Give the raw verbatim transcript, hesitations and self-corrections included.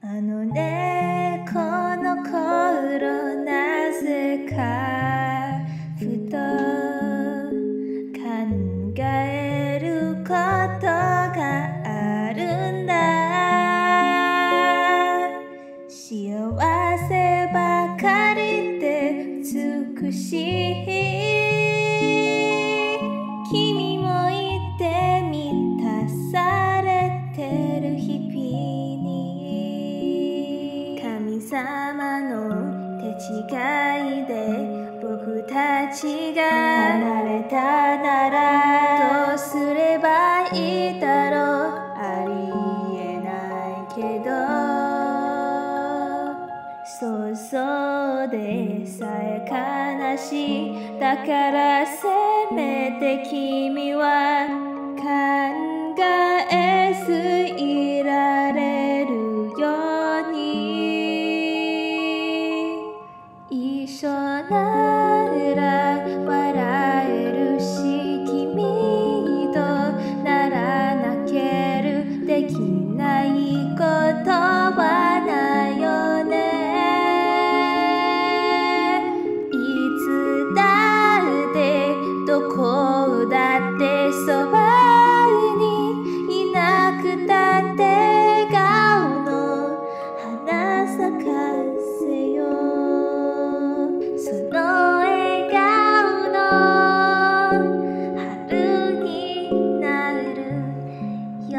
あのねこの頃なぜかふと考えることがあるんだ。幸せばかりで美しい君もいて満たされてる日々に、神様の手違いで僕たちが離れたならどうすればいいだろう。ありえないけど想像でさえ悲しい。だからせめて君は考えずいられるように、一緒なら笑えるし君となら泣ける。できないことはないよね。どこだってそばにいなくたって笑顔の花咲かせよう。その笑顔の春になるよ。